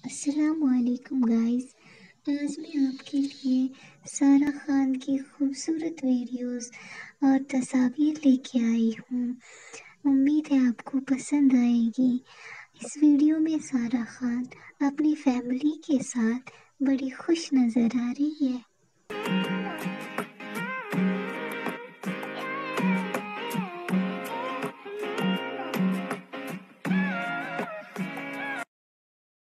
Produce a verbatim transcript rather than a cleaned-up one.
अस्सलामुअलैकुम गाइस। आज मैं आपके लिए सारा खान की खूबसूरत वीडियोस और तस्वीर लेके आई हूँ। उम्मीद है आपको पसंद आएगी। इस वीडियो में सारा खान अपनी फैमिली के साथ बड़ी खुश नज़र आ रही है।